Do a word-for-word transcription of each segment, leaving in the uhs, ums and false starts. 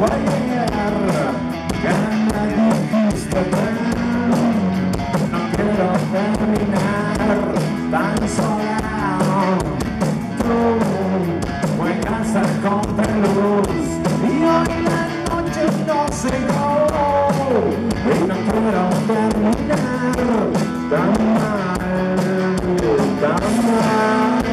fue ayer que me dijiste ven. No quiero terminar tan sola. Tú juegas al contraluz y hoy la noche no se llegó. Y no quiero terminar tan mal, tan mal.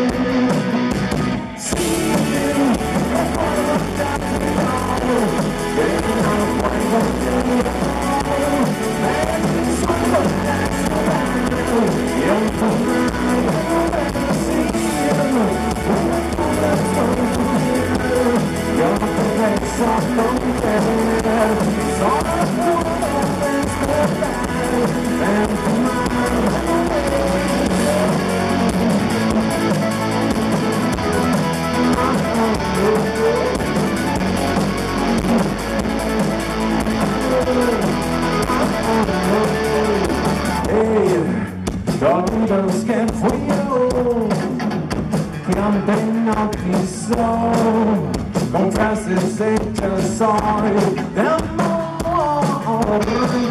Sí, recuerdo que que no puedo tirar de mis ojos desnudados y en tu mano vencido una corazón tuyo. Yo te beso con querer, solo puedo despertar en tu mano. Hey, todos que fui yo, que antes no quiso, con frases hechas hoy de amor.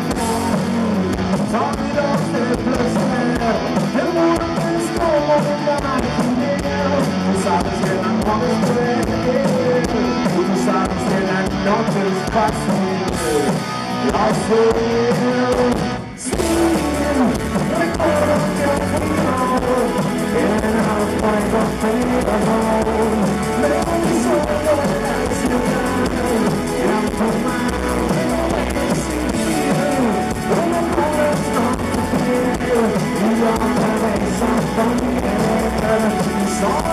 Sonidos de placer, el mundo es como un alquiler. Tú sabes que el amor es cruel, tú sabes que la noche es fácil. Yo soy sí, recuerdo que fui yo, que en el fuego pegado me hizo la ciudad y en tu mano me decidió como corazón tuyo y yo te beso con miel.